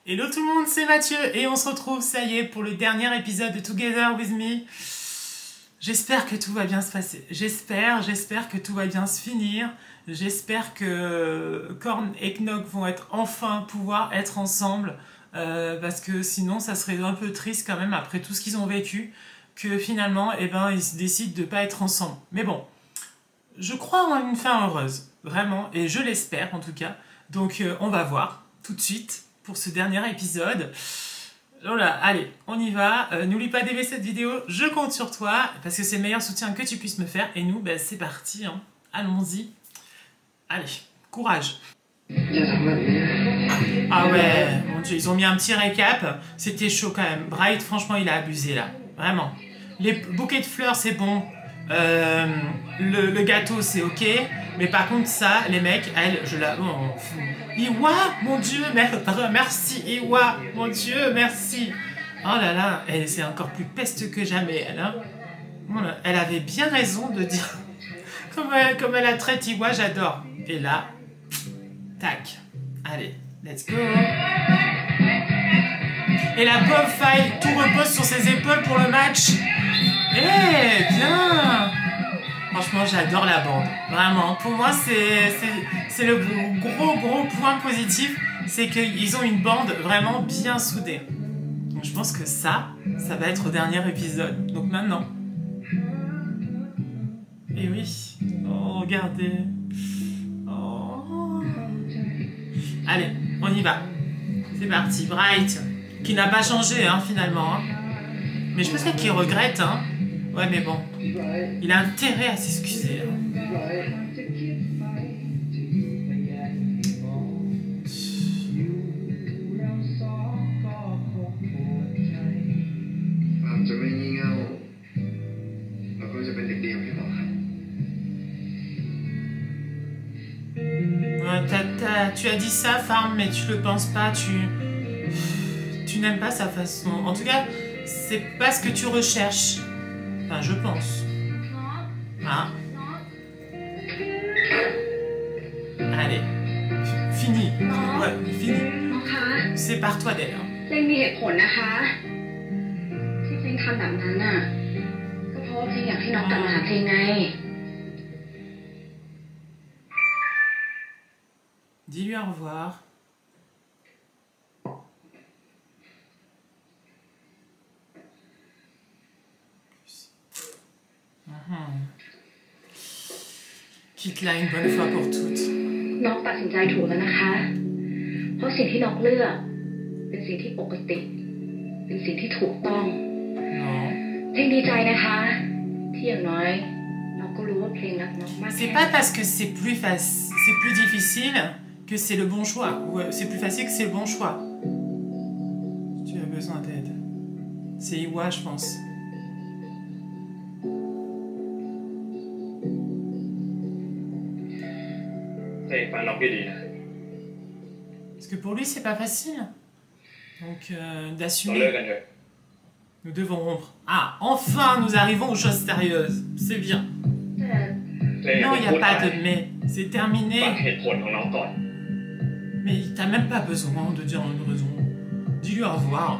Hello tout le monde, c'est Mathieu et on se retrouve, ça y est, pour le dernier épisode de Together With Me. J'espère que tout va bien se passer. J'espère que tout va bien se finir. J'espère que Korn et Knock vont pouvoir être ensemble. Parce que sinon, ça serait un peu triste quand même, après tout ce qu'ils ont vécu, que finalement, ils décident de pas être ensemble. Mais bon, je crois en une fin heureuse, vraiment, et je l'espère en tout cas. Donc on va voir tout de suite pour ce dernier épisode. Voilà, allez, on y va. N'oublie pas d'aimer cette vidéo, je compte sur toi, parce que c'est le meilleur soutien que tu puisses me faire. Et nous, c'est parti, hein. Allons-y. Allez, courage. Ah ouais, mon Dieu, ils ont mis un petit récap. C'était chaud quand même. Bright, franchement, il a abusé là. Vraiment. Les bouquets de fleurs, c'est bon. Le gâteau, c'est ok. Mais par contre, ça, les mecs, elle, je la... Oh, Iwa, mon Dieu, merci, Iwa, mon Dieu, merci. Oh là là, c'est encore plus peste que jamais, elle. Hein. Voilà. Elle avait bien raison de dire... comme elle la traite Iwa, j'adore. Et là, tac. Allez, let's go. Et la pauvre Faye, tout repose sur ses épaules pour le match. Bien. Franchement, j'adore la bande. Vraiment, pour moi, c'est le gros point positif. C'est qu'ils ont une bande vraiment bien soudée. Donc, je pense que ça va être au dernier épisode. Donc maintenant. Et oui. Oh, regardez. Oh. Allez, on y va. C'est parti. Bright, qui n'a pas changé, hein, finalement. Hein. Mais je pense qu'il regrette, hein. Ouais, mais bon, il a intérêt à s'excuser. Hein. Tu as dit ça, Farm, mais tu le penses pas, tu n'aimes pas sa façon. En tout cas, c'est pas ce que tu recherches. Enfin, je pense. Hein? Allez. Fini. Ouais, fini. C'est par toi d'ailleurs. Dis-lui au revoir. Quitte-la une bonne fois pour toutes. Non. C'est pas parce que c'est plus difficile que c'est le bon choix. Ou c'est plus facile que c'est le bon choix. Tu as besoin d'aide. C'est Iwa, je pense. Parce que pour lui, c'est pas facile. Donc, d'assumer. Nous devons rompre. Ah, enfin, nous arrivons aux choses sérieuses. C'est bien. Non, il n'y a pas de mais. C'est terminé. Mais t'as même pas besoin de dire une raison. Dis-lui au revoir.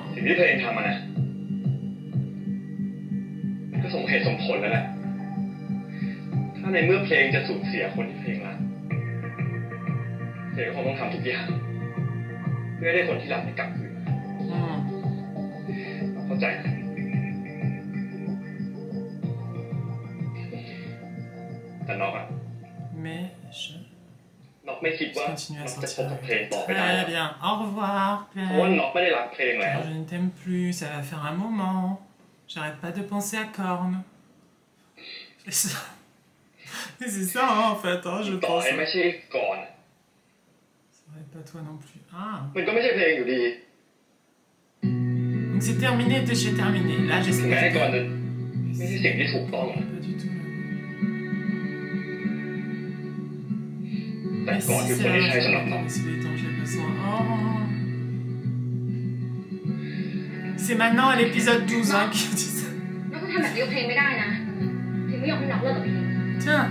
Mais je continue à sortir. Très bien. Au revoir. Je ne t'aime plus. Ça va faire un moment. J'arrête pas de penser à Korn. C'est ça. Mais c'est ça, hein, en fait. Hein, je pense. Ça va pas toi non plus. Ah. Donc c'est terminé de chez terminé. Là, j'espère. Pas du tout. Mais si c'est j'ai besoin. Oh. C'est maintenant à l'épisode 12 hein, qui dit ça. Tiens.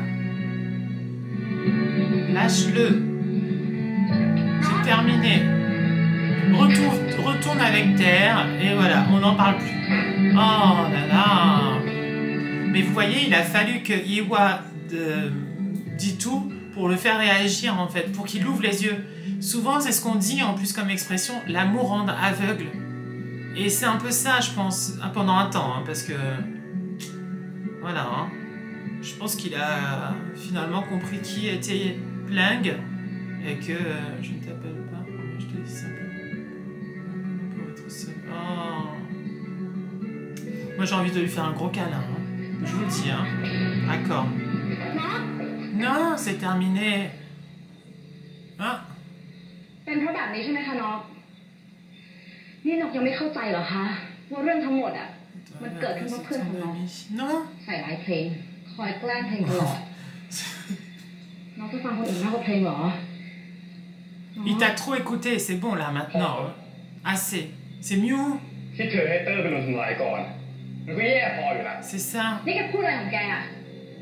Lâche-le. C'est terminé. Retrouve retourne avec Terre et voilà, on n'en parle plus. Oh là là. Mais vous voyez, il a fallu que Iwa dit tout pour le faire réagir en fait, pour qu'il ouvre les yeux. Souvent, c'est ce qu'on dit en plus comme expression, l'amour rend aveugle. Et c'est un peu ça, je pense, pendant un temps, hein, parce que... Voilà, hein. Je pense qu'il a finalement compris qui était Pling et que je ne t'appelle pas, je te dis simplement pour être seul. Oh. Moi j'ai envie de lui faire un gros câlin, hein. Je vous le dis, hein. D'accord. Non, c'est terminé. Ah. เป็นเพราะแบบนี้ใช่ไหมคะน็อกนี่น็อกยังไม่เข้าใจเหรอคะว่าเรื่องทั้งหมดอ่ะมันเกิดขึ้นเพราะเพื่อนของน็อก Non. ใส่ร้ายเพลงคอยแกล้งเพลงตลอดน็อกจะฟังคนอื่นมากกว่าเพลงเหรอ Il t'a trop écouté, c'est bon là maintenant. Assez. C'est mieux. ที่เธอให้เตอร์เป็นคนทำลายก่อนมันก็แย่พออยู่แล้ว C'est ça. นี่แกพูดอะไรของแกอ่ะ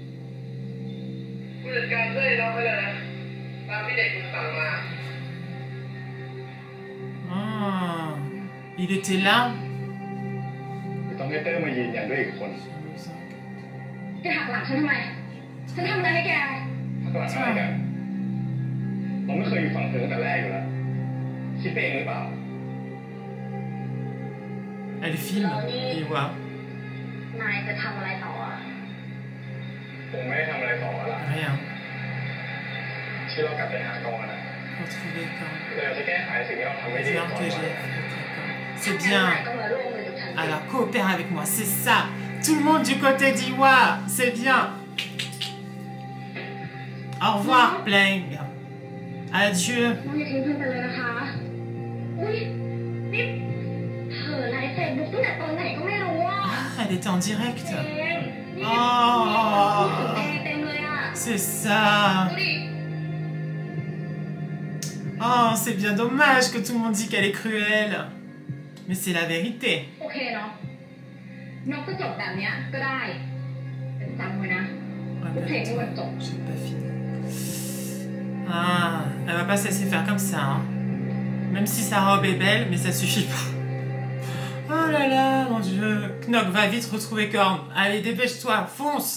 ผู้จัดการเต้ยน้องไปเลยนะตามที่เด็กคุณสั่งมา Ah. Il était là. ต้องให้เตอร์มายืนยันด้วยอีกคนแกหักหลังฉันทำไมฉันทำอะไรให้แกถ้าก่อนอะไรกันเราไม่เคยอยู่ฝั่งเธอตั้งแต่แรกอยู่แล้วคิดเองหรือเปล่า Elle filme. Et voilà. นายจะทำอะไรต่ออ่ะผมไม่ได้ทำอะไรต่อละ Rien. ที่เรากลับไปหากองนะ Retrouver quand. เราจะแก้ไขสิ่งที่เราทำไม่ดี C'est ก่อน que ไว้ j'ai. C'est ถ้างั้น bien. นายก็มาร่วมมือกับฉัน Alors coopère avec moi, c'est ça. Tout le monde du côté d'Iwa, c'est bien. Au revoir, Pling. Adieu. น้องอย่าทิ้งเพื่อนไปเลยนะคะอุ้ยนี่เธอไลฟ์เฟซบุ๊กตั้งแต่ตอนไหนก็ไม่รู้อ่ะ Ah, elle était en direct. เองนี่ Oh, แกเต็มเลยอ่ะ c'est ça. ดูดิ Oh, c'est bien dommage que tout le monde dit qu'elle est cruelle. Mais c'est la vérité. โอเคเนาะนกก็จบแบบเนี้ยก็ได้แต่จำไว้นะ Ah, ว่าเพลงที่ mais มันจบ attends, j'ai pas fini. Ah, elle va pas se laisser faire comme ça. Hein. Même si sa robe est belle, mais ça suffit pas. Oh là là, mon Dieu. Knock, va vite retrouver Korn. Allez, dépêche-toi, fonce.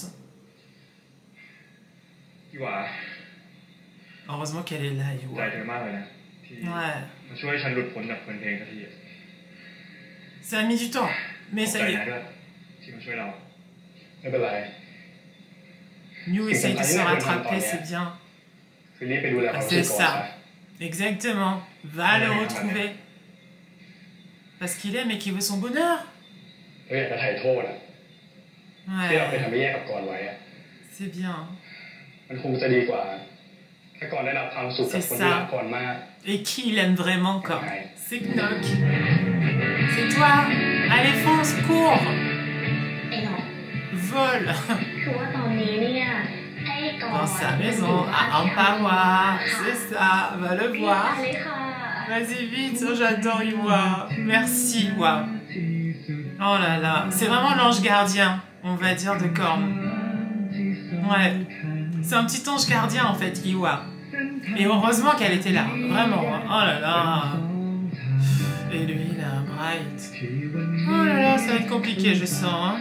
พี่หวา Heureusement qu'elle est là, ใจ Iwa. เธอมากเลยนะที่ Ouais. มาช่วยฉันหลุดพ้นจากคนเพลงสักที Ça a mis du temps, mais ขอบ ça ใจ y นะ est. ด้วยที่มาช่วยเราไม่เป็นไร Mew essaye de se rattraper, c'est bien. คือรีบไปดูแลความรู้สึก C'est ก่อน ça. นะ Exactement. Va le retrouver. Parce qu'il aime et qu'il veut son bonheur. เราอยากจะไถ่โทษอะที่เราเคย Ouais. ทำไม่แย่กับกอนไว้อะ C'est bien. มันคงจะดีกว่าถ้ากอนได้รับความสุขกับคนที่รักกอนมาก Et qui il aime vraiment Korn? C'est Knock. C'est toi. Allez, fonce, cours. ไอ้น้อง Vole. คือว่าตอนนี้เนี่ยไอ้กอน Dans sa maison, à Ampawa. C'est ça. Va le เรียก voir. อะไรค่ะ Vas-y vite, oh, j'adore Iwa. Merci Iwa. Oh là là, c'est vraiment l'ange gardien, on va dire, de Korn. Ouais, c'est un petit ange gardien en fait, Iwa. Et heureusement qu'elle était là, vraiment. Hein. Oh là là. Et lui là, Bright. Oh là là, ça va être compliqué, je sens. Hein.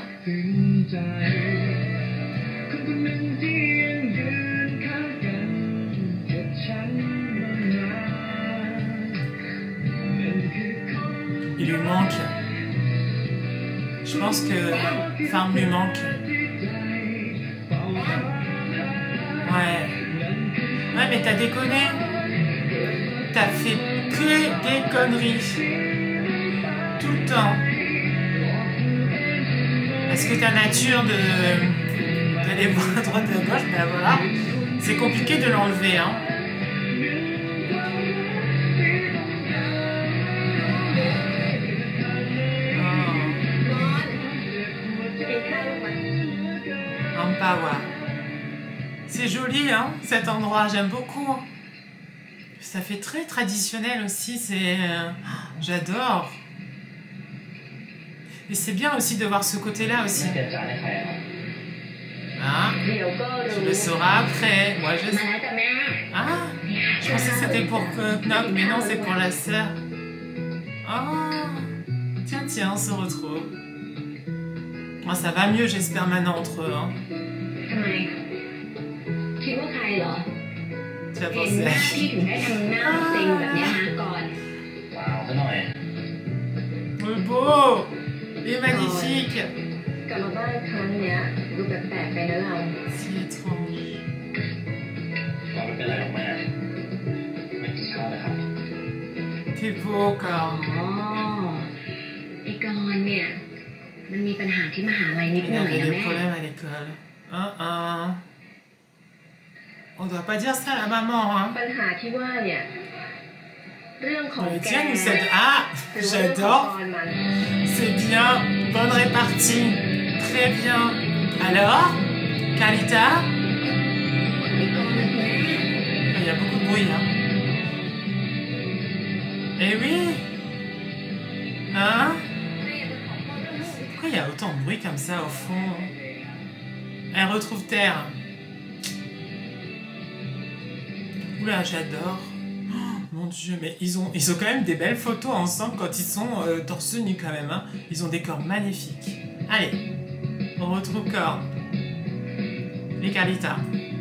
Il lui manque. Je pense que Farm lui manque. Ouais. Ouais, mais t'as déconné. T'as fait que des conneries. Tout le temps. Parce que ta nature d'aller voir à droite et à gauche, ben voilà. C'est compliqué de l'enlever, hein. Ampawa. C'est joli, hein, cet endroit, j'aime beaucoup. Ça fait très traditionnel aussi, c'est... J'adore. Et c'est bien aussi de voir ce côté-là aussi. เปลี่ยนจานให้ใครอะครับ Ah, เดี๋ยวก็รู้ tu le sauras après. Moi, je มา sais. แล้วจ้ะแม่ Ah, je pensais que c'était pour Knock, mais non, c'est pour la sœur. Oh, Tiens, on se retrouve. Moi, ça va mieux, j'espère, maintenant entre eux. Hein. ทำไมคิดว่าใครเหรอ Tu vas เห็น penser หน้า à พี่ qui? ถึงได้ทำหน้าเซ็งแบบเนี้ยนะก่อนเปล่าซะหน่อย Le beau! Il est magnifique! กลับมาบ้านครั้งเนี้ยดูแปลกๆไปนะเรา Si étrange. ก็ไม่เป็นไรหรอกแม่ไม่กินข้าวนะครับ T'es beau, อ๋อ Corps. ไอ้กรณ์เนี่ยมันมีปัญหาที่มหาลัยนิด Il หน่อย avait นะ des แม่ problèmes à l'école. On doit pas dire ça à la maman, hein. ปัญหาที่ว่าเนี่ยเรื่องของ Mais แก tiens, nous c'est... Ah! หรือว่าเรื่องของ J'adore! กรณ์มัน C'est bien, bonne répartie. Très bien. Alors, Kalita? ไอ้กรณ์มันแม่ Il y a beaucoup de bruit, hein. Eh oui! Hein? Pourquoi il y a autant de bruit comme ça au fond? Elle retrouve terre. Oula, j'adore. Oh, mon Dieu, mais ils ont quand même des belles photos ensemble quand ils sont torse nu quand même. Hein. Ils ont des corps magnifiques. Allez, on retrouve corps. Et Carlita.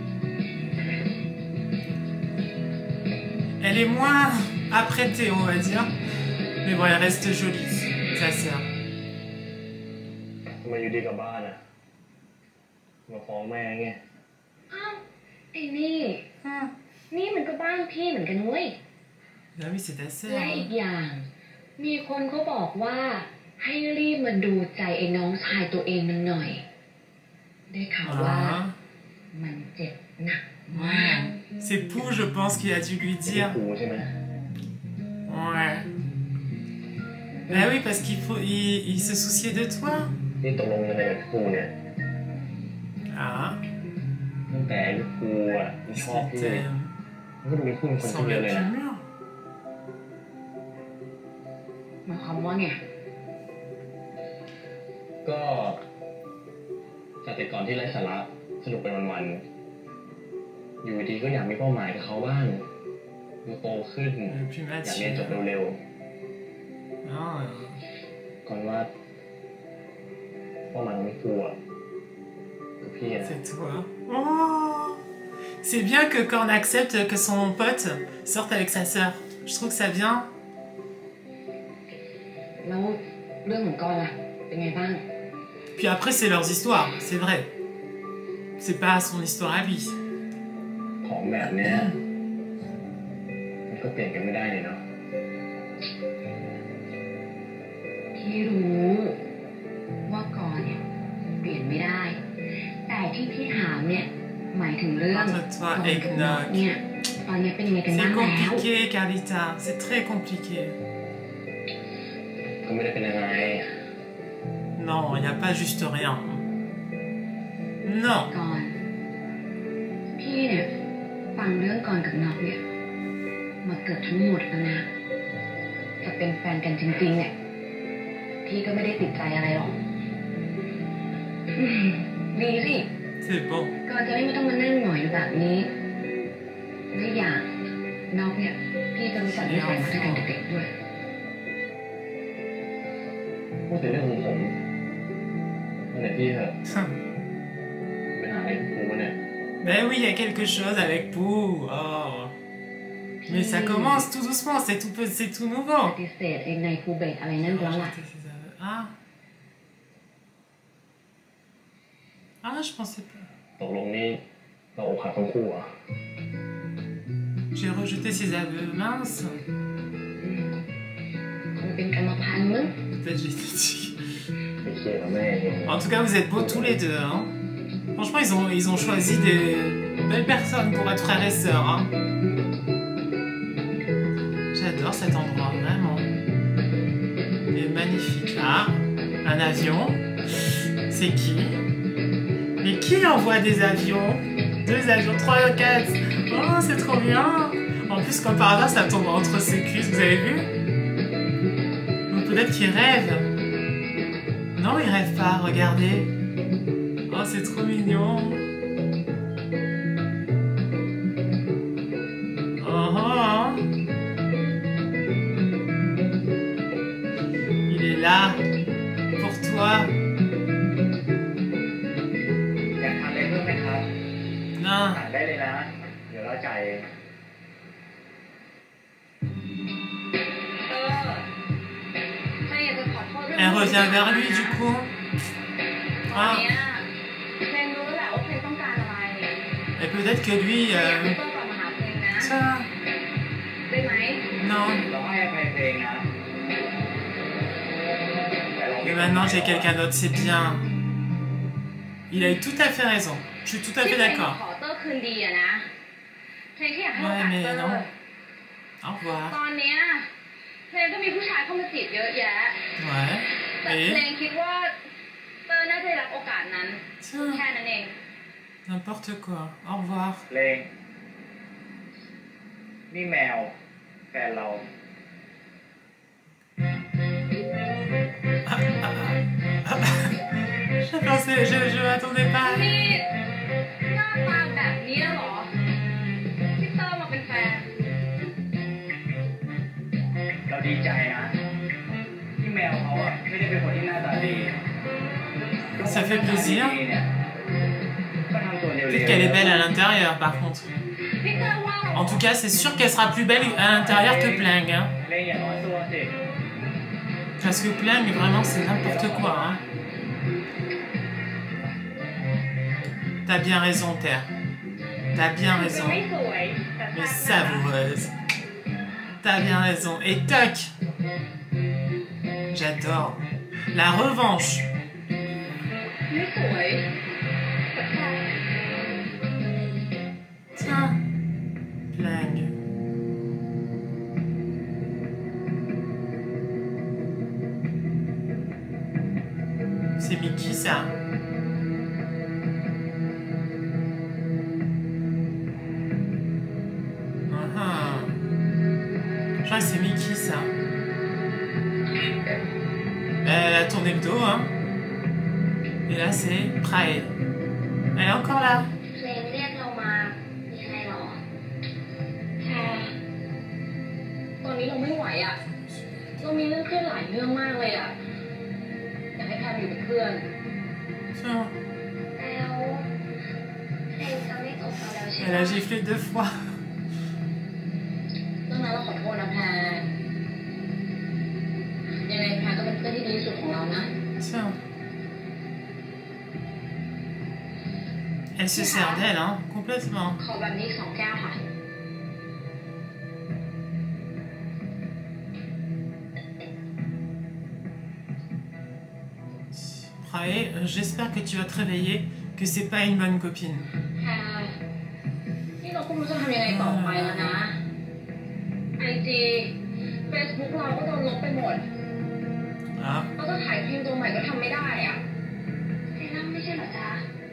Elle est moins apprêtée, on va dire. Mais bon, elle reste jolie, sa sœur. ทำไมอยู่ดีกับบ้านอ่ะมาฟ้องแม่ไงอ้าวไอ้นี่นี่มันก็บ้านพี่เหมือนกันเว้ย Ah oui, c'est ta sœur. และอีกอย่าง มีคนเขาบอกว่าให้รีบมาดูใจไอ้น้องชายตัวเองมันหน่อย ได้ข่าวว่า Ah. มันเจ็บหนักมาก C'est Pou, je pense, qu'il a dû lui ที่ dire. ครูใช่ไหม Ouais. Bah oui, parce il se souciait de toi. นี่ตกลงยังไงกับครูเนี่ย Ah, ตั้งแต่ครูอ่ะมันชอบ il พี่ t'aime. มันก็ดูเป็นคนคน Sans เดียว le เลยนะ mur. หมายความว่าไงก็จากแต่ก่อนที่ไร้สาระสนุกไปวันๆอยู่ดีก็อยากมีเป้าหมายกับเขาบ้างดูโตขึ้น Le plus อยากเรียนจบ mature. เร็ว Ah, ๆก่อนว่าเป้าหมายของครูอ่ะคือพี่นะ c'est toi. Oh, c'est bien que Korn accepte que son pote sorte avec sa sœur. Je trouve que ça vient. แล้วเรื่องของกรณ์ล่ะเป็นไงบ้าง Puis après, c'est leurs histoires, c'est vrai. C'est pas son histoire à lui. ของแบบเนี้ยมันก็เปลี่ยนกันไม่ได้เลยเนาะพี่รู้ว่ากรณ์เนี่ยเปลี่ยนไม่ได้ แต่ที่พี่ถามเนี่ยหมายถึงเรื่อง Entre toi et กับน็อก Knock. เนี่ยตอนนี้เป็นยังไงกันบ้า C'est งแล้ว compliqué, Carlita. C'est très compliqué. ก็ไม่ได้เป็นยังไง Non, il n'y a pas juste rien. Non. ก่อนพี่เนี่ยฟังเรื่องก่อนกับน็อกเนี่ยมาเกือบทั้งหมดแล้วนะถ้าเป็นแฟนกันจริงๆเนี่ยพี่ก็ไม่ได้ติดใจอะไรหรอกดีสิ C'est bon. ก่อนจะได้ไม่ต้องมานั่งหน่อยอยู่แบบนี้และอย่างน็อกเนี่ยพี่ก็รู้จักนิสัยมาตั้งแต่เด็กๆด้วยพูดถึงเรื่องของผมนั่นแหละพี่เถอะปัญหาอะไรกับครูวะเนี่ย Ben oui, il y a quelque chose avec Pou. Oh. Mais ça commence tout doucement, c'est tout ป nouveau. ฏิเสธไอ้ในภูเบศอะไรนั่นแล้วล่ะ Ah. Ah, je pensais pas. ตกลงนี่เราอกหักทั้งคู่เหรอ J'ai rejeté ses aveux. Mince. คงเป็นกรรมพันธุ์มั้ง Peut-être j'ai été dit. ไปเคลียร์กับแม่เอง En tout cas, vous êtes beaux tous les deux. Hein. Franchement, ils ont choisi des belles personnes pour être frères et sœurs. Hein. J'adore cet endroit, vraiment. Il est magnifique. Ah, un avion. C'est qui? Mais qui envoie des avions? 2 avions, 3, 4. Oh, c'est trop bien. En plus, comme par hasard, ça tombe entre ses cuisses. Vous avez vu? Donc peut-être qu'il rêve. Non, il rêve pas. Regardez. Oh, c'est trop mignon. Oh, oh. Il est là, pour toi. อยากทานอะไรเพิ่มไหมครับ Non. สั่งได้เลยนะ เดี๋ยวเราจ่ายเองใครอยากจะขอโทษเรื่อง Elle revient vers lui du coup. ตอนเนี้ยเพลงรู้แล้วแหละว่าเพลงต้องการอะไร Et peut-être que lui... อยากให้เตอร์กลับมาหาเพลงนะ Ça. ได้ไหม Non. เราให้อภัยเพลงนะแต่เรา Et maintenant j'ai quelqu'un d'autre, c'est bien. Il a eu tout à fait raison. Je suis tout à ที่ fait เพลง d'accord. ขอเตอร์คืนดีอะนะเพลงแค่อยากให้โอ Ouais กาส mais เตอร์ non. Au revoir. ตอนเนี้ยเพลงก็มีผู้ชายเข้ามาจีบเยอะแยะ Ouais. แต่เพลง Et... คิดว่าเตอร์น่าจะได้รับโอกาสนั้น Tiens, แค่นั้นเอง n'importe quoi. Au revoir. เลงนี่แมว แฟนเรา Je pensais, je m'attendais pas. นี่หน้าตาแบบนี้เหรอที่เตอร์มาเป็นแฟนเราดีใจนะ ที่แมวเขาอะไม่ได้เป็นคนที่หน้าตาดี Ça fait plaisir. เนี่ยก็ทำตัวเร็ว Peut-être qu'elle est belle à l'intérieur par contre. พี่เตอร์ว่าเรา En tout cas, c'est sûr qu'elle sera plus belle à l'intérieur que Pling. Hein. เลงอย่าร้อนตัวสิ Parce que Pling, vraiment, c'est n'importe quoi. Hein. T'as bien raison, Terre. T'as bien จะ raison. ไม่สวยแต่ Mais แซ่บนะ savoureuse. T'as bien raison. Et toc. J'adore. La revanche. ไม่สวยแต่แซ่บ Tiens. Pling. C'est Mickey, ça. Ah. Je crois que c'est Mickey, ça. Elle a tourné le dos, hein. Et là, c'est Prae. Elle est encore là. เพลงเรียกเรามา มีอะไรหรอแพรตอนนี้เราไม่ไหวอ่ะ เรามีเรื่องเครียดหลายเรื่องมากเลยอ่ะ อยากให้แพรอยู่เป็นเพื่อน Tiens. แล้วเพลงจะไม่จบแล้วใช่ไหม Elle a giflé 2 fois. เรื่องนั้นเราขอโทษนะแพรยังไงแพรก็เป็นเพื่อนที่ดีที่สุดของเรานะ Tiens. Elle se sert d'elle, hein, complètement. ขอแบบนี้อีก2 แก้วค่ะ Prae, j'espère que tu vas te réveiller, que c'est pas une bonne copine. แพรนี่เราก็ไม่รู้จะทำยังไงต่อไปแล้วนะ IG Facebook เราก็โดนลบไปหมด Ah. เราจะถ่ายเพลงตัวใหม่ก็ทำไม่ได้อ่ะเซรั่มไม่ใช่เหรอจ๊ะ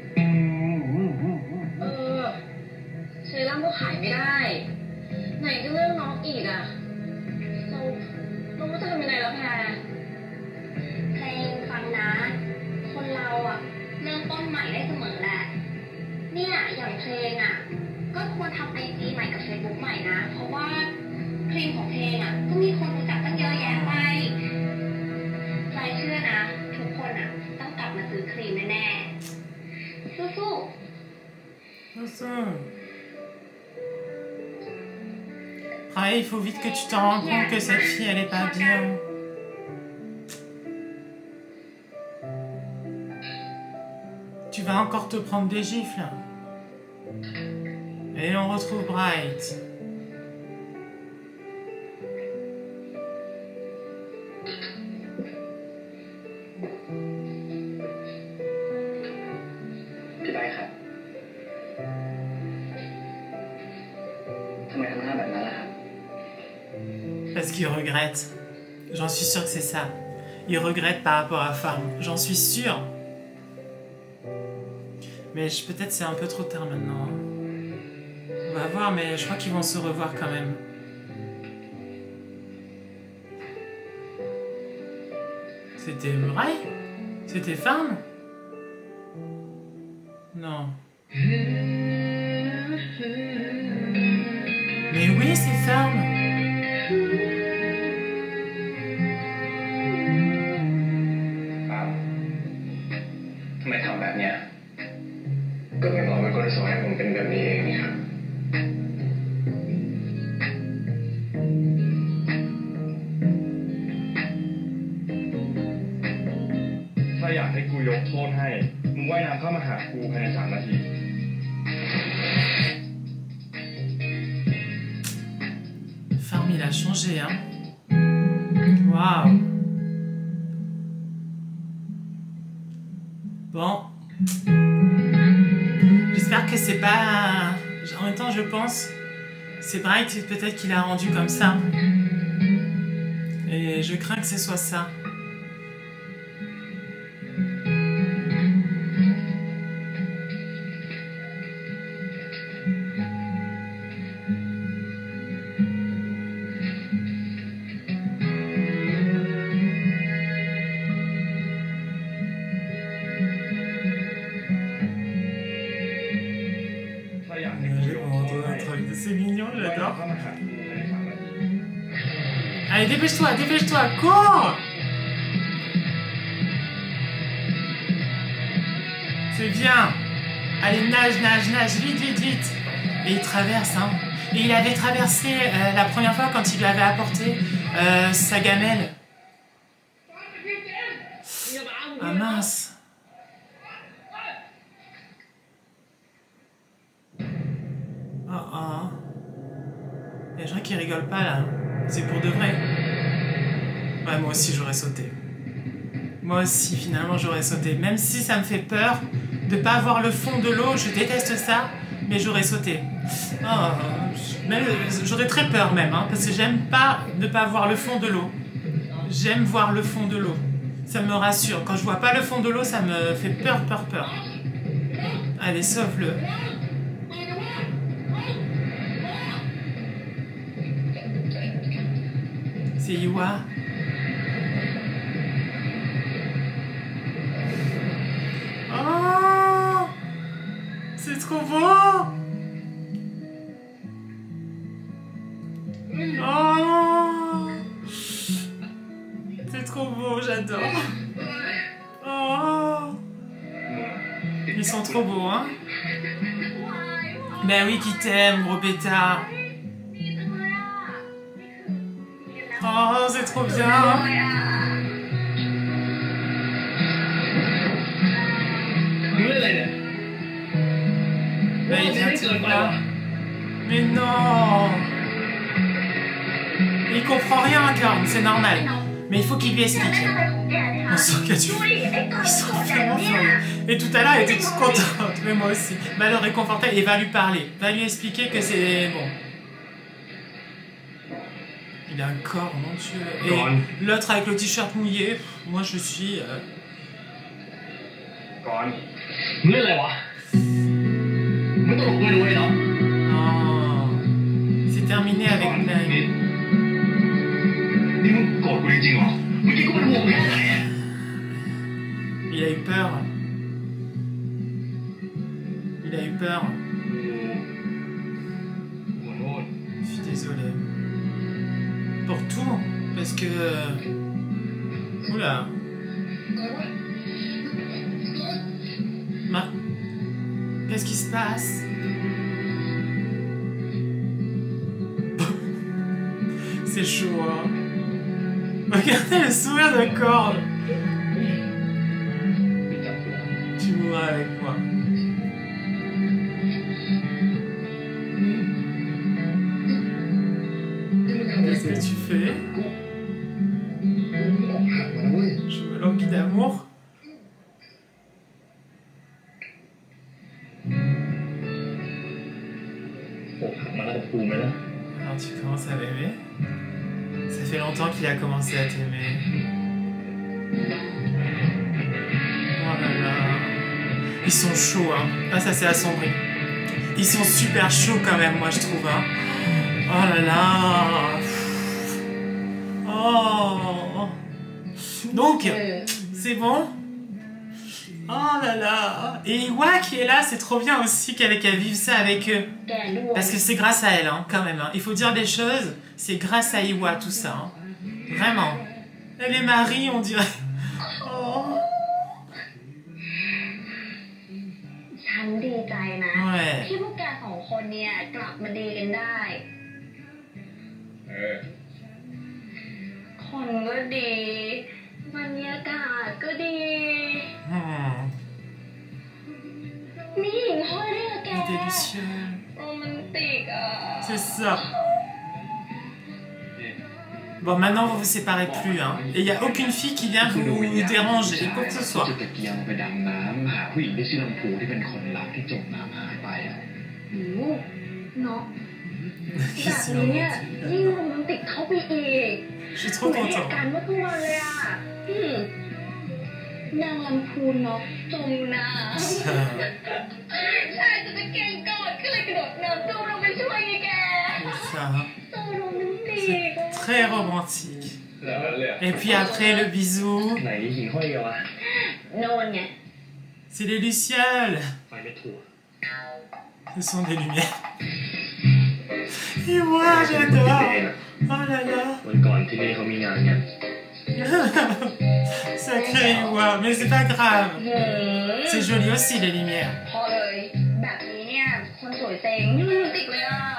เซรั่มก็ขายไม่ได้ ไหนจะเรื่องน้องอีกอ่ะ เราก็จะทำยังไงแล้วแพรเพลงฟังนะ คนเราอ่ะเริ่มต้นใหม่ได้เสมอแหละ เนี่ยอย่างเพลงอ่ะ ก็ควรทำIGใหม่กับ Facebook ใหม่นะ เพราะว่าเพลงของเพลงอ่ะก็มีคนรู้จักตั้งเยอะแยะไปใจเชื่อนะ ทุกคนอ่ะต้องกลับมาซื้อครีมแน่ๆสู้ๆ C'est ça. Prae, il faut vite que tu t'en rends compte que cette fille, elle est pas bien. Tu vas encore te prendre des gifles. Et on retrouve Bright. พี่ได้ครับ ทำไมทำหน้าแบบนั้นล่ะครับ Parce qu'il regrette. J'en suis sûre que c'est ça. Il regrette par rapport à Farm. J'en suis sûre. Mais peut-être c'est un peu trop tard maintenant. Hein. On va voir, mais je crois qu'ils vont se revoir quand même. C'était Muraille? C'était Farm? Non. Mais oui, c'est Farm. าอยากให้กูยกโทษให้มึงว่ายน้ำเข้ามาหากูภายใน3 นาที Farm, il a changé, hein. Waouh. Bon. J'espère que c'est pas... En même temps, je pense... C'est Bright, peut-être qu'il a rendu comme ça. Et je crains que ce soit ça. C'est mignon, j'adore. Allez, dépêche-toi, dépêche-toi, cours! C'est bien. Allez, nage, nage, nage, vite, vite, vite. Et il traverse, hein. Et il avait traversé la première fois quand il lui avait apporté sa gamelle. Ah mince. Oh. Il y a des gens qui rigolent pas là. C'est pour de vrai. Ouais, moi aussi j'aurais sauté. Moi aussi finalement j'aurais sauté. Même si ça me fait peur de pas avoir le fond de l'eau, je déteste ça, mais j'aurais sauté. Oh, j'aurais très peur même, hein, parce que j'aime pas ne pas voir le fond de l'eau. J'aime voir le fond de l'eau. Ça me rassure. Quand je vois pas le fond de l'eau, ça me fait peur. Allez, sauve-le. C'est Iwa. Oh, c'est trop beau. Oh, c'est trop beau, j'adore. Oh, ils sont trop beaux, hein. Ben oui, qui t'aime, gros pétard. Oh, c'est trop bien. Ben, il vient tout là. Mais non. Il comprend rien, Karl, c'est normal. Mais il faut qu'il lui explique. On sent qu'il y a du... Ils sont vraiment furieux. Et tout à l'heure, elle était toute contente. Mais moi aussi. Va le réconforter et va lui parler. Va lui expliquer que c'est bon. Il a un corps, mon Dieu. Et l'autre avec le t-shirt mouillé, moi je suis... Oh. C'est terminé avec Blaine. Il a eu peur. Il a eu peur. Je suis désolé. Pour tout, parce que... Oula. Qu'est-ce qui se passe? C'est chaud, hein. Regardez le sourire de Korn. Tu mourras avec moi. Qu'est-ce que tu fais? Je me languis d'amour. Alors tu commences à m'aimer? Ça fait longtemps qu'il a commencé à t'aimer. Oh là là. Ils sont chauds, hein. Ah, ça s'est assombri. Ils sont super chauds quand même, moi je trouve, hein. Oh là là. Oh. Donc, c'est bon? Oh là là. Et Iwa qui est là, c'est trop bien aussi qu'elle vive ça avec eux. Parce que c'est grâce à elle, hein, quand même. Hein. Il faut dire des choses, c'est grâce à Iwa tout ça. Hein. Vraiment. Elle est Marie, on dirait. Oh. ฉันดีใจนะ Ouais. ที่พวกแกสองคนเนี่ยกลับมาดีกันได้ คนก็ดีบรรยากาศก็ดี les lucioles. โรแมนติกอ่ะ C'est ça. Bon, maintenant vous vous séparez plus, hein. Et il n'y a aucune fille qui vient vous déranger, quoi que ce soit. จะตะเกียงไปดำน้ำหาผู้หญิงที่ชื่อลำพูที่เป็นคนรักที่จมน้ำหายไปอ่ะโอ้เนาะแบบนี้เนี่ยยิ่งโรแมนติกเข้าไปอีก Je suis trop เหมือนเห content. ตุการณ์เมื่อคืนเลยอ่ะนางลำพูนนกจมน้ำใช่จะเก่งกอดก็เลยกระโดดน้ำจมลงไปช่วยไงแก C'est ça. โซโรแมนติก Très romantique. แล้วเลยอะ Et puis après, le bisou. ไหนหิ่งห้อยกันวะโนนไง C'est les lucioles. ไฟไม่ถูก Ce sont des lumières. Et moi, j'adore. Oh là là. วันก่อนที่นี่เขามีงานเนี่ย Sacré Iwa. Mais c'est pas grave. หืม C'est joli aussi, les lumières. พอเลยแบบนี้เนี่ยคนสวยเซ็งโรแมนติกเลยอ่ะ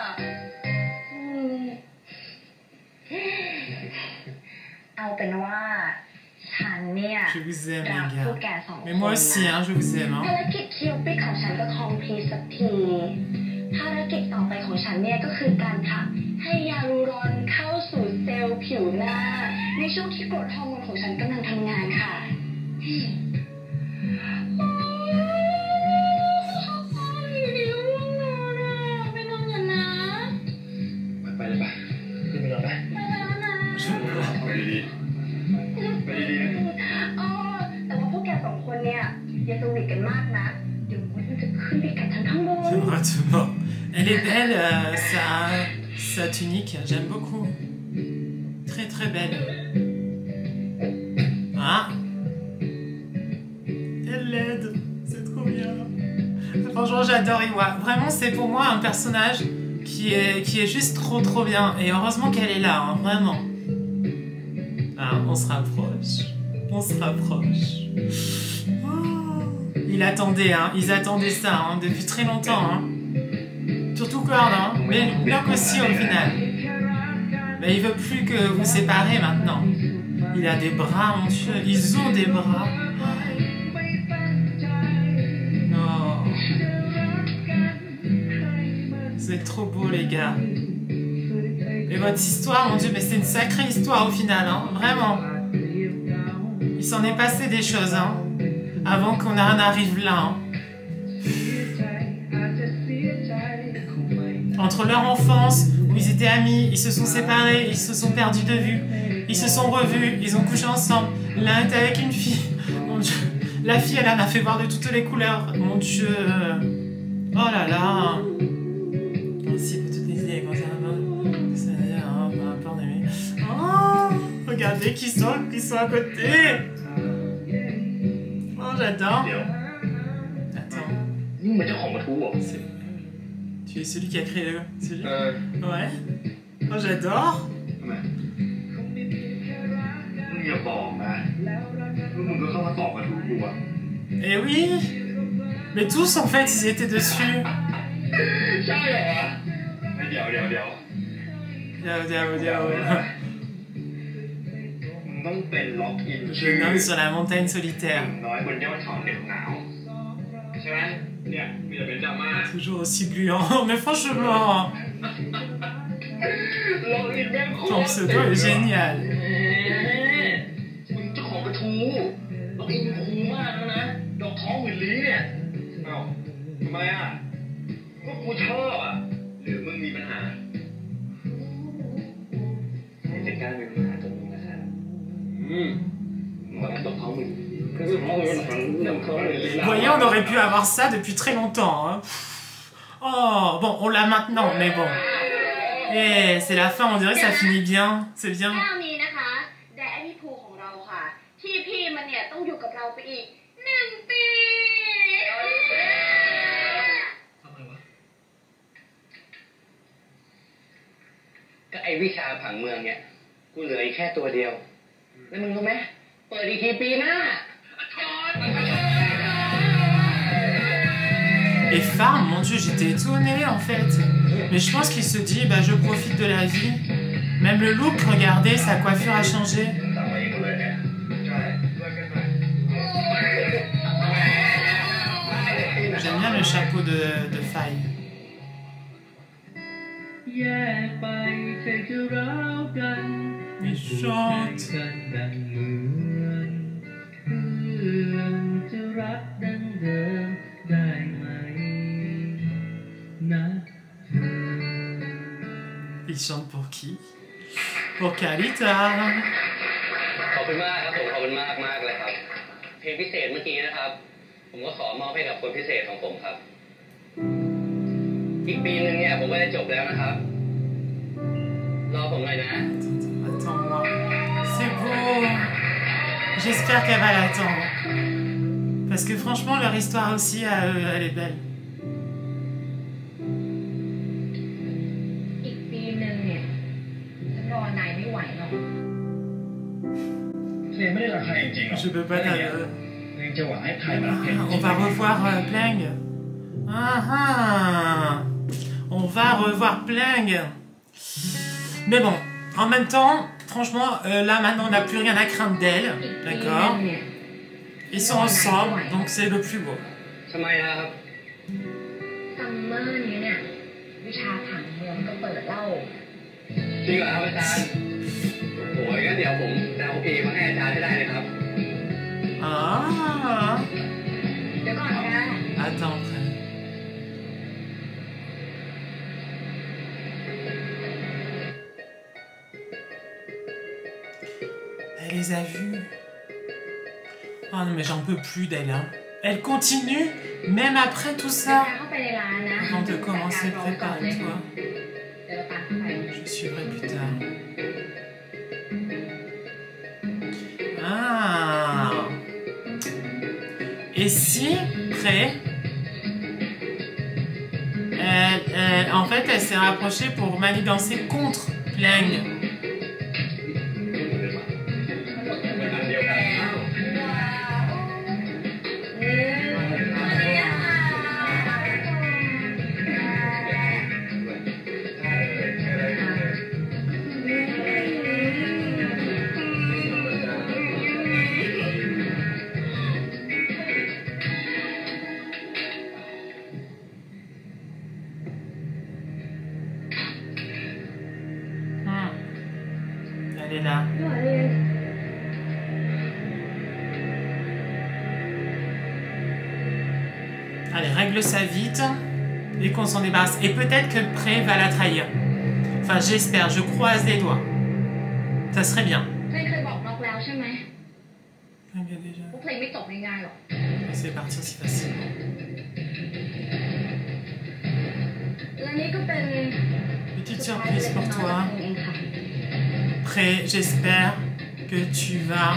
เอาเป็นว่าฉันเนี่ย Je vous aime, รัก les พวก gars. แกสองคน Mais moi aussi, hein, je vous aime. ภา Hein. รกิจคิวปิดของฉันก็คอมพลีทสักทีภารกิจต่อไปของฉันเนี่ยก็คือการผลักให้ยาลูรอนเข้าสู่เซลล์ผิวหน้าในช่วงที่กรดฮอร์โมนของฉันกำลังทำงานค่ะไปนอนกันนะไปเลยปะขึ้นไปนอนไปไปแล้วนะไปดีๆไปดีๆอ๋อแต่ว่าพวกแกสองคนเนี่ยอย่าสนิทกันมากนะเดี๋ยวมันจะขึ้นไปกัดฉันข้างบน Exactement. Elle est belle, sa tunique. J'aime beaucoup. Très très belle. Ah. Elle l'aide. C'est trop bien. Franchement, j'adore Iwa. Vraiment, c'est pour moi un personnage qui est juste trop bien. Et heureusement qu'elle est là, hein, vraiment. Ah, on se rapproche. On se rapproche. Oh. Ils attendaient ça hein, depuis très longtemps. Hein. Surtout Cord, hein, mais Locke aussi au final. Mais il veut plus que vous séparez maintenant. Il a des bras, mon Dieu. Ils ont des bras. Oh. C'est trop beau, les gars. Et votre histoire, mon Dieu, mais c'est une sacrée histoire au final, hein, vraiment. Il s'en est passé des choses, hein, avant qu'on en arrive là. Hein. Entre leur enfance, où ils étaient amis, ils se sont séparés, ils se sont perdus de vue, ils se sont revus, ils ont couché ensemble. L'un était avec une fille. Mon Dieu. La fille, elle en a fait voir de toutes les couleurs. Mon Dieu. Oh là là. Merci pour toutes les idées concernant. C'est-à-dire, hein, par rapport à mes... Oh, regardez qui sont à côté. Oh, j'adore. เดี๋ยว Attends. นี่มันเจ้าของกระทู้เหรอ Tu es celui qui a créé le... Celui... เออ Ouais. Oh, j'adore. ทำไมมึงอย่าบอกนะว่ามึงก็เข้ามาตอบกระทู้กูอะ Eh oui. Mais tous, en fait, ils étaient dessus. ใช่เหรอเดี๋ยว Diao. มึงต้องเป็นล็อกอิน Jeune homme sur la montagne solitaire. น้อยบนยอดเขาเหน็บหนาวใช่ไหมเนี่ยมีแต่เป็นดราม่า Toujours aussi gluant. Mais franchement, ล็อกอินแม่งโค ton ตร pseudo est génial. มึงเจ้าของกระทู้ล็อกอินคูลมากแล้วนะดอกท้องหมื่นลี้เนี่ยเอ้าทำไมอ่ะก็กูชอบอ่ะหรือมึงมีปัญหาจะกล้ามีปัญหาตรงนี้นะครับ Vous voyez, on aurait pu avoir ça depuis très longtemps. Hein. Oh, bon, on l'a maintenant, mais bon. Et c'est la fin, on dirait que ça finit bien. C'est bien. แก้วนี้นะคะไดอารี่พูของเราค่ะที่พี่มันเนี่ยต้องอยู่กับเราไปอีก1 ปีทำไมวะก็ไอวิชาผังเมืองเนี่ยกูเหลืออีกแค่ตัวเดียวแล้วมึงรู้ไหมเปิดอีกทีปีหน้า Et Farm, mon Dieu, j'étais étonnée en fait. Mais je pense qu'il se dit, bah je profite de la vie. Même le look, regardez, sa coiffure a changé. สั่งมาเองหมดเลยเนี่ยใช่ด้วยกันไหม J'aime bien le chapeau de Faye. กันดังเหมือนเพื่อนจะรักดังเดิมได้ไหมนะเธอ Il chante pour qui? Pour Kalita. ขอบคุณมากครับผมขอบคุณมากมากเลยครับ เพลงพิเศษเมื่อกี้นะครับ ผมก็ขอมอบให้กับคนพิเศษของผมครับ อีกปีนึงเนี่ยผมก็จะจบแล้วนะครับ รอผมหน่อยนะ Attends-moi. C'est beau. J'espère qu'elle va l'attendre. Parce que franchement, leur histoire aussi, elle est belle. อีกปีหนึ่งเนี่ยฉันรอนายไม่ไหวหรอกเพลงไม่ได้รักใครจริงๆหรอก Je peux pas เพลงจะหวังให้ใครมารักเพลงจริง On va revoir Pling. Ah ah. On va revoir Pling. Mais bon, en même temps, franchement, là maintenant on n'a plus rien à craindre d'elle. อีกปีหนึ่ D'accord? งเนี่ย Ils sont ensemble, donc c'est le plus beau. ทำไมนะครับซัมเมอร์นี้เนี่ยวิชาผังเมืองก็เปิดเล่าจริงเหรอครับอาจารย์โอ้ยงั้นเดี๋ยวผมจะเอาเพลงมาให้อาจารย์ให้ได้เลยครับ Ah. เดี๋ยวก่อนนะ Attends, frère. Elle les a vus. Oh non, mais j'en peux plus d'elle. Hein. Elle continue, même après tout เดิน ça. ทางเข้าไปในร้านนะ Avant de commencer, จัดการร้องก่อนเลย prépare-toi. เดี๋ยวเราตามเข้าไป Je suivrai plus tard. Ah. Et si, près, en fait, elle s'est rapprochée pour manigancer contre Pling. Elle est là. Allez, règle ça vite et qu'on s'en débarrasse. Et peut-être que Pré va la trahir. Enfin, j'espère, je croise les doigts. Ça serait bien. เพลงเคยบอกน็อกแล้วใช่ไหม Regarde déjà. ว่าเพลงไม่จบง่ายๆหรอก C'est partir si facilement. และนี่ก็เป็น Petite surprise pour เล็กน้อย toi. เองค่ะ Pré, j'espère que tu vas...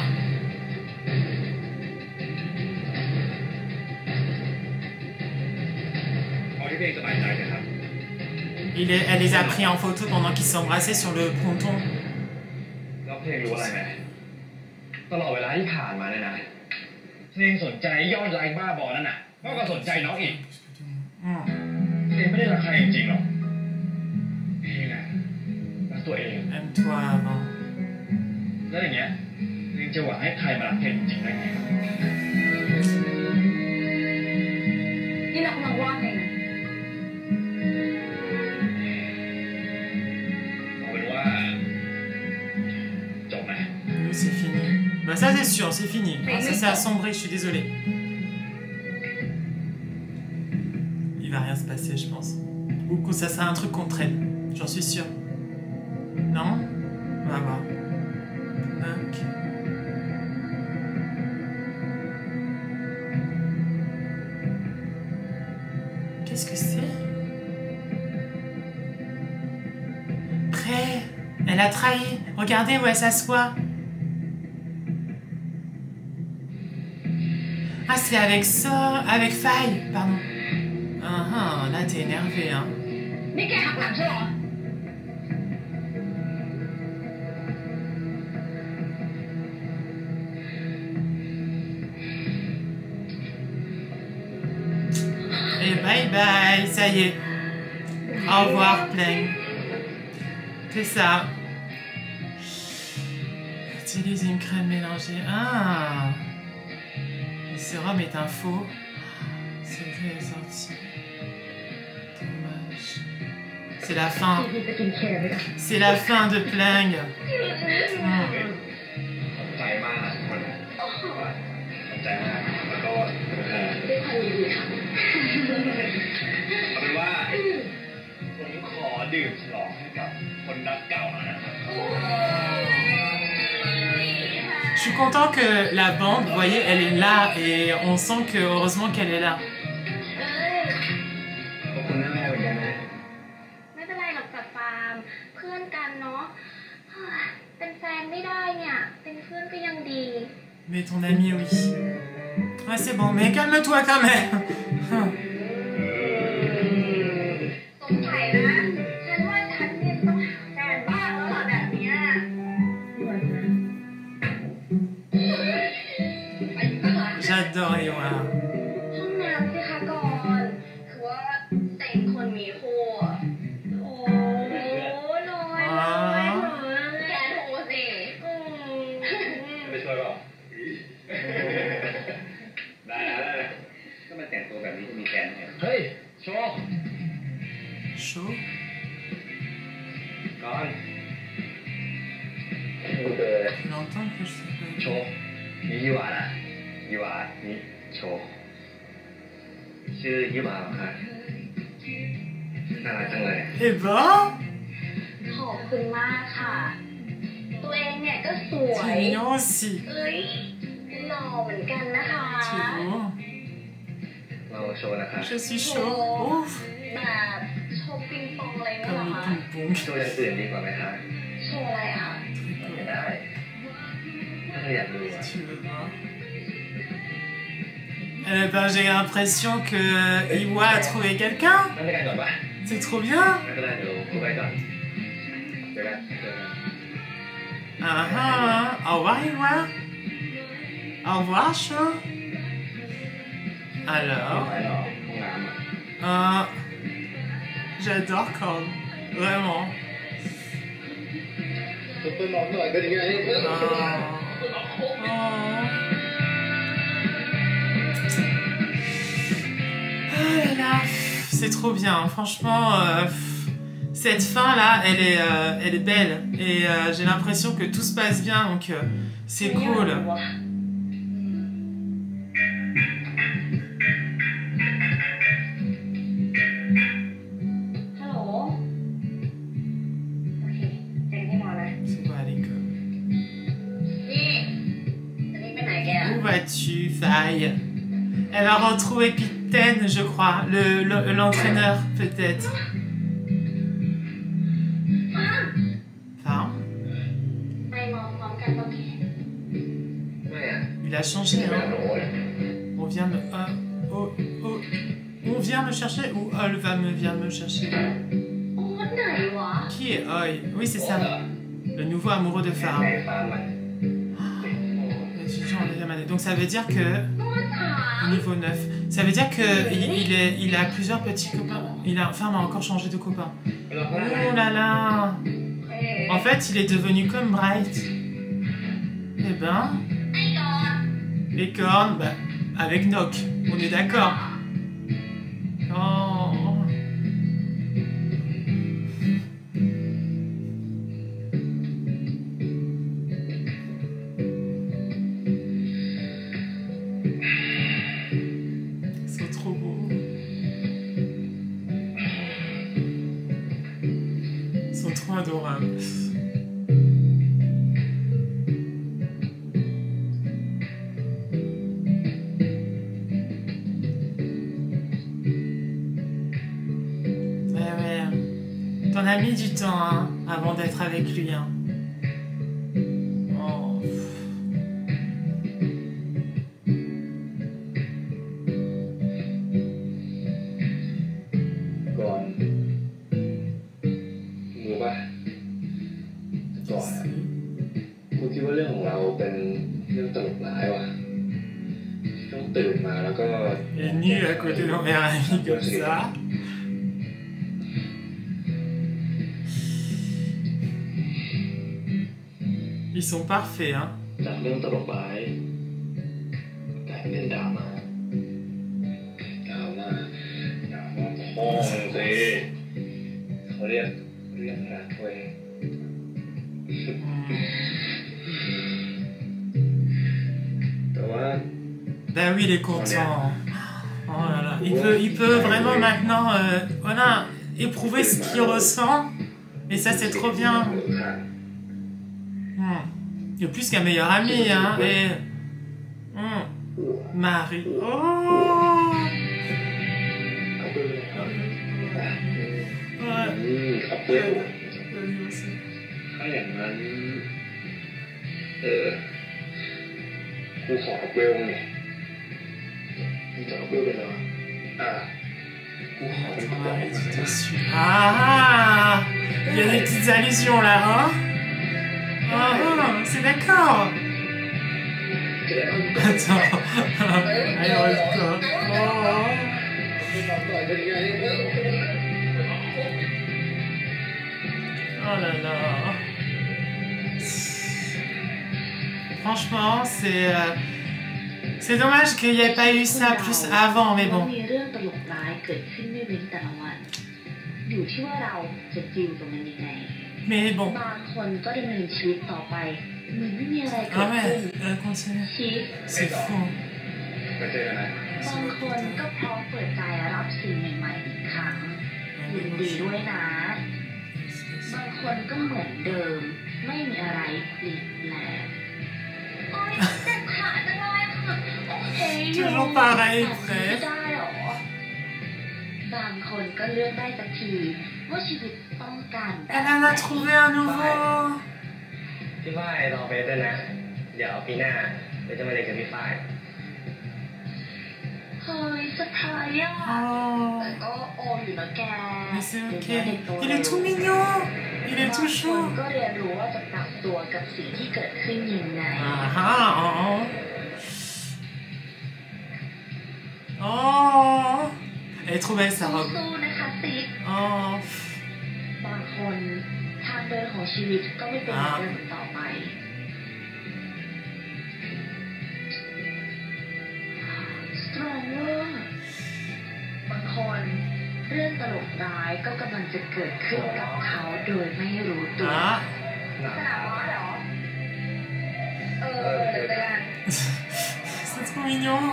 เอาที่เพลงสบายใจเลยครับ Elle les a pris en photo pendant qu'ils s'embrassaient sur le ponton. แล้วเพลงรู้อะไรไหมตลอดเวลาที่ผ่านมาเนี่ยนะเพลงสนใจยอดไลค์บ้าบอนั่นน่ะมากกว่าสนใจน้องอีก Hmm. เพลงไม่ได้รักใครจริงๆหรอกเพลงอะรักตัวเอง Aime-toi avant. แล้วอย่างเงี้ยเพลงจะหวังให้ใครมารักเพลงจริงได้ไงครับนี่เรากำลังวาดเพลงนะเอาเป็นว่าจบไหม Nous, c'est fini. Bah ça, c'est sûr, c'est fini. Ah, ça s'est assombri, je suis désolée. Il va rien se passer, je pense. Ou que ça sera un truc contre elle. J'en suis sûre. Non? On va voir. Tac. Qu'est-ce que c'est? Prêt? Elle a trahi. Regardez où elle s'assoit. Ah, c'est avec ça, avec Faille, pardon. Ah, ah, là, t'es énervé, hein. นี่แกหักหลังใช่เหรอ Et bye bye, ça y est. Au revoir, Pling. C'est ça. Utilise une crème mélangée. Ah. Le sérum est un faux. C'est vrai, est sorti. Dommage. C'est la fin. พี่จะกินเคไปก่อน C'est la fin de Pling. ใจมากแล้วก็ด้วยความยินดีค่ะเอาเป็นว่าผมขอดื่มฉลองให้กับคนรักเก่าหน่อยนะครับ Je suis content que la bande, vous voyez, elle est là et on sent que heureusement qu'elle est là. ขอบคุณนะแม่เหมือนกันนะไม่เป็นไรหรอกแต่ฟาร์มเพื่อนกันเนาะเป็นแฟนไม่ได้เนี่ยเป็นเพื่อนก็ยังดี Mais ton ami, oui. Ouais, c'est bon, mais calme-toi quand même. สงสัยนะ ฉันว่าฉันเนี่ยต้องหาแฟนบ้างแล้วล่ะแบบเนี้ย J'adore Iwa. ห้องน้ำสิคะก่อนคือว่าเต็งคนมีคู่อะโอ้น้อยแกโทรสิไปช่วยเปล่าได้นะก็มาแต่งตัวแบบนี้จะมีแฟนไงเฮ้ยโชว์ Chaud. ก่อนเออ Tu l'entends que je sais โชว์นี่ยี่หวานะยี่หวานี่โชว์ชื่อยี่หวาเหรอครับน่ารักจังเลย pas. Eh ben, ขอบคุณมากค่ะ ตัวเองเนี่ยก็สวย t'es mignon aussi. เอ้ยหล่อเหมือนกันนะคะ C'est beau. เราโชว์นะครับ Je suis chaud. Ouf. แบบโชว์ปิงปองอะไรเนี่ยเหรอ Comme คะ le ping-pong. โชว์อย่างอื่นดีกว่าไหมครับโชว์อะไรอะคะไม่ได้ถ้าเธออยากดูอะ Tu veux voir? Eh ben, j'ai l'impression que Iwa a trouvé quelqu'un. นั่งด้วยกันก่อนปะ C'est trop bien. ไม่เป็นไรเดี๋ยวคุยไปก่อนเจอกัน Ah ah. Au revoir, Iwa. Au revoir, Chaud. ไป Alors, หรอห้องน้ำอะ j'adore Corne. Vraiment. ซุปเปอร์มอลหน่อยเป็นยังไง Oh là là, c'est trop bien. Franchement, cette fin là, elle est belle et j'ai l'impression que tout se passe bien, donc c'est cool. ฮัลโหลโอเคเจนที่นอนนะ Ça va aller comme. นี่จะนี่ไปไหนแกอะ Où vas-tu, Faille? Elle va retrouver Pitten, je crois, l'entraîneur peut-être. Enfin, ไปนอนพร้อมกันโอเคไม่อะ il a changé, ไม่ hein. เอาหนูเลย On vient me. On vient me chercher ou Ol vient me chercher? โอ๊ตไหนวะ Qui est Oi? Oui, c'est โอ๊ต ça. เหรอ Le nouveau amoureux de ใน Farm. ฟาร์มมัน Étudiant en deuxième année. Donc ça veut dire que. โอ๊ตถาม Niveau 9. Ça veut dire que il a plusieurs petits copains. Farm a encore changé de copain. ไปรอข้างหน้า Oh là là! เอ๊ะ En fait, il est devenu comme Bright. Eh ben. ไอ้ก่อน Les cornes, bah, avec Nock. On est d'accord. Oh. Ils sont trop beaux. Ils sont trop adorables. T'en as mis du temps hein, avant d'être avec lui. Hein. Oh. ก่อนรู้ป่ะก่อนอะกูคิดว่าเรื่องของเราเป็นเรื่องตลกร้ายว่ะต้องตื่นมาแล้วก็ Il est nu à côté de mon meilleur ami comme ça. Ils sont parfaits, hein. จากเรื่องตลกร้ายกลายเป็นดราม่าพ่อสิเขาเรียกเรื่องรักเว้ยแต่ว่า Ben oui, il est content. Oh là là. Il peut vraiment maintenant voilà, éprouver ce qu'il ressent. Et ça, c'est trop bien. Il y a plus qu'un meilleur ami, hein. Et... Marie. Oh! Ouais. ครับเพื่อนถ้าอย่างนั้นกูขอกับเวลไงมึงจะกับเวลเป็นอะไรกูขอเป็นตัวของมันนะ Ah! Il y a des petites allusions là, hein? Ah, c'est d'accord! Attends. Allez, reste-toi. Oh là là. Franchement, c'est dommage qu'il n'y ait pas eu ça plus avant, mais bon. มีเรื่องตลกร้ายเกิดขึ้นไม่เว้นแต่ละวัน อยู่ที่ว่าเราจะดีลกับมันยังไง Mais bon. บางคนก็ดำเนินชีวิตต่อไปเหมือนไม่มีอะไรเกิ Ah ดขึ้น ouais, continue. ชีวิต C'est fou. ไปเจอกันนะบางคนก็พร้อมเปิดใจรับสิ่งใหม่ๆอีกครั้งยินดีด้วยนะ บางคนก็เหมือนเดิม ไม่มีอะไรเปลี่ยนแปลงโอ๊ยเจ็บขาจังเลยค่ะโอเคอยู่ Toujours pareil, ไม่ frère. ได้หรอ บางคนก็เลือกได้สักทีว่าชีวิตต้องการแบบ Elle en a trouvé un nouveau. พี่ฝ้ายรอเบสด้วยนะ เดี๋ยวปีหน้าเบสจะมาเรียนกับพี่ฝ้ายเฮ้ยเซอร์ไพรส์อ่ะ แต่ Oh. ก็โออยู่นะแก Mais c'est ok. เด็กโต Il est tout mignon. Il est tout บางคน chaud. ก็เรียนรู้ว่าจะปรับตัวกับสิ่งที่เกิดขึ้นยังไง Ah, oh. Oh. Elle est trop belle sa robe. สู้ๆนะคะซิก Oh. บางคนทางเดินของชีวิตก็ไม่เป็นเหมือนเดิมต่อไป สตรองเวอร์บางคนเรื่องตลกร้ายก็กำลังจะเกิดขึ้นกับเขาโดยไม่รู้ตัว Ah. สนามม้าเหรอ เดี๋ยวกัน C'est trop mignon.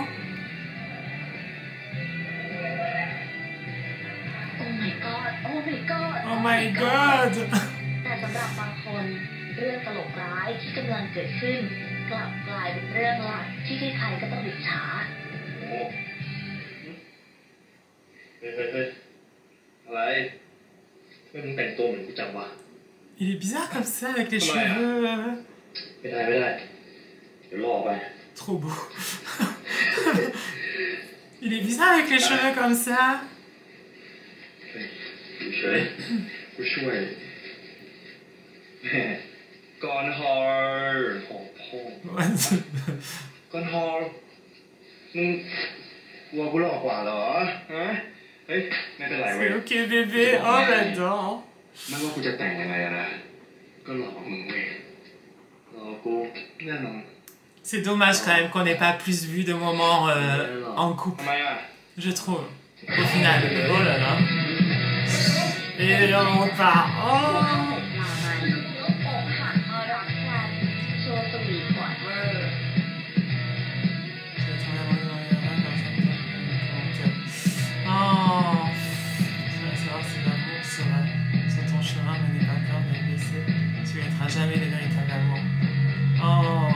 Oh my god Oh my god Oh my god. แต่สำหรับบางคนเรื่องตลกร้ายที่กำลังเกิดขึ้นกลับกลายเป็นเรื่องหลักที่ใครๆก็ต้องอิจฉาโอ้เฮ้ยอะไรทำไมมึงแต่งตัวเหมือนกูจังวะ Il est bizarre comme ça avec les cheveux. ไม่ได้เดี๋ยวรอไป Trop beau. Il est bizarre avec les cheveux comme ça. เฉยกูช่วยแม่ก่อนฮอร์หอบพ่อก่อนฮอร์มึงกลัวกูหลอกกว่าเหรอฮะเฮ้ยไม่เป็นไรเว้ย C'est ok bébé. Oh j'adore. ไม่ว่ากูจะแต่งยังไงนะก็หลอกมึงเว้ยหลอกกูแน่นอน C'est dommage quand même qu'on n'ait pas plus vu de moments en ทำ couple, ไมอ่ะ je trouve, au final. Oh là là. Et on repart. ว่า Oh. ใส่ปลาไหมอกหักมารักกันโชว์สวีทกว่าเวอร์ Oh. Je veux savoir si l'amour sera sur ton chemin, mais n'aie pas peur de le laisser. Tu ne mettras jamais le véritable amour. Oh.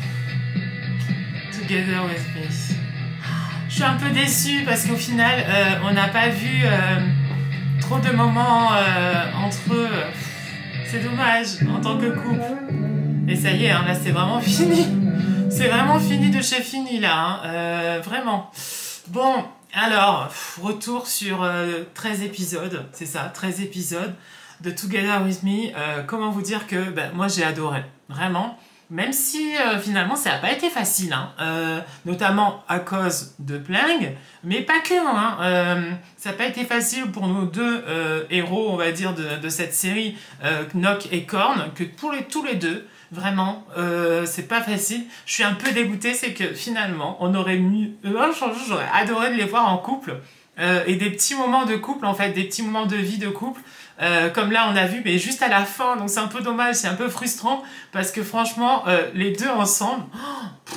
Together with me. Je suis un peu déçue parce qu'au final, on n'a pas vu trop de moments entre eux. C'est dommage en tant que couple. Et ça y est, hein, là c'est vraiment fini. C'est vraiment fini de chez fini là. Hein, vraiment. Bon, alors, retour sur 13 épisodes. C'est ça, 13 épisodes de Together with me. Comment vous dire que moi j'ai adoré. Vraiment. Même si finalement ça n'a pas été facile, hein, notamment à cause de Pling, mais pas que, hein, ça n'a pas été facile pour nos deux héros, on va dire, de cette série, Knock et Korn, que pour tous les deux, vraiment, c'est pas facile. Je suis un peu dégoûtée, c'est que finalement, on aurait j'aurais adoré de les voir en couple, et des petits moments de couple, en fait, des petits moments de vie de couple, comme là on a vu, mais juste à la fin, donc c'est un peu dommage, c'est un peu frustrant, parce que franchement, les deux ensemble,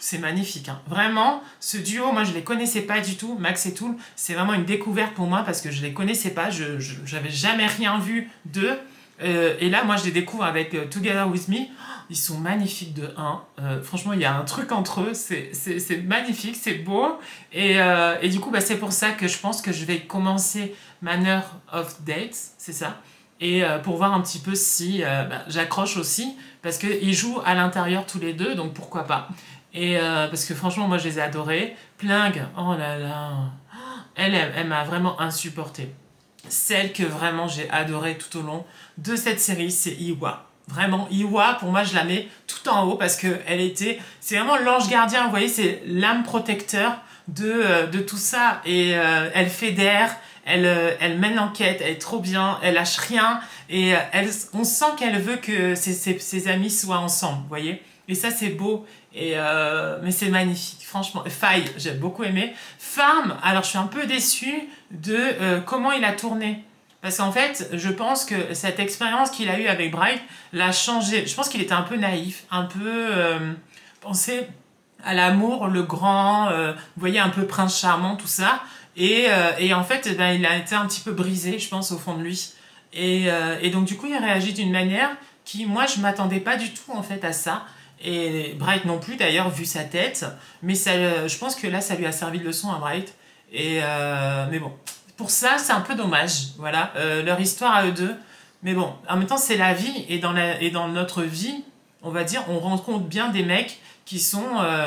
c'est magnifique. Hein. Vraiment, ce duo, moi je les connaissais pas du tout, Max et Tool, c'est vraiment une découverte pour moi parce que je les connaissais pas, j'avais jamais rien vu d'eux. Et là, moi je les découvre avec Together With Me, ils sont magnifiques de 1. Franchement, il y a un truc entre eux, c'est magnifique, c'est beau. Et du coup, bah, c'est pour ça que je pense que je vais commencer Manner of Dates, c'est ça. Et pour voir un petit peu si j'accroche aussi, parce qu'ils jouent à l'intérieur tous les deux, donc pourquoi pas. Et parce que franchement, moi je les ai adorés. Pling, oh là là, elle m'a vraiment insupportée. Celle que vraiment j'ai adorée tout au long de cette série, c'est Iwa. Vraiment, Iwa, pour moi, je la mets tout en haut parce que c'est vraiment l'ange gardien, vous voyez, c'est l'âme protecteur de tout ça. Et elle fédère, elle mène l'enquête, elle est trop bien, elle lâche rien. Et on sent qu'elle veut que ses amis soient ensemble, vous voyez. Et ça, c'est beau. Mais c'est magnifique, franchement. Faye, j'ai beaucoup aimé. Farm, alors je suis un peu déçue de comment il a tourné. Parce qu'en fait, je pense que cette expérience qu'il a eue avec Bright l'a changé. Je pense qu'il était un peu naïf, un peu pensé à l'amour, le grand, vous voyez, un peu prince charmant, tout ça. Et en fait, il a été un petit peu brisé, je pense, au fond de lui. Et donc, du coup, il réagit d'une manière qui, moi, je m'attendais pas du tout, en fait, à ça. Et Bright non plus, d'ailleurs, vu sa tête. Mais ça, je pense que là, ça lui a servi de leçon à Bright. Mais bon, pour ça, c'est un peu dommage. Voilà, leur histoire à eux deux. Mais bon, en même temps, c'est la vie. Et dans notre vie, on va dire, on rencontre bien des mecs qui sont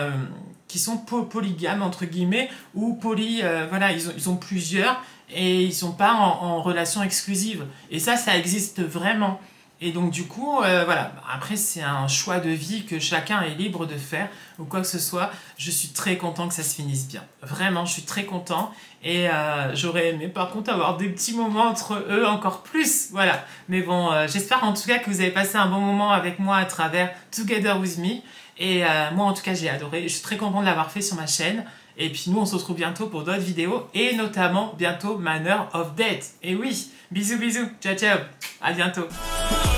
polygames, entre guillemets, ou voilà, ils ont plusieurs et ils sont pas en relation exclusive. Et ça existe vraiment. Et donc du coup, voilà, après c'est un choix de vie que chacun est libre de faire ou quoi que ce soit. Je suis très content que ça se finisse bien. Vraiment, je suis très content. Et j'aurais aimé par contre avoir des petits moments entre eux encore plus. Voilà. Mais bon, j'espère en tout cas que vous avez passé un bon moment avec moi à travers Together With Me. Et moi en tout cas j'ai adoré. Je suis très contente de l'avoir fait sur ma chaîne. Et puis nous on se retrouve bientôt pour d'autres vidéos. Et notamment bientôt Manner of Dates. Et oui, bisous bisous, ciao ciao, à bientôt.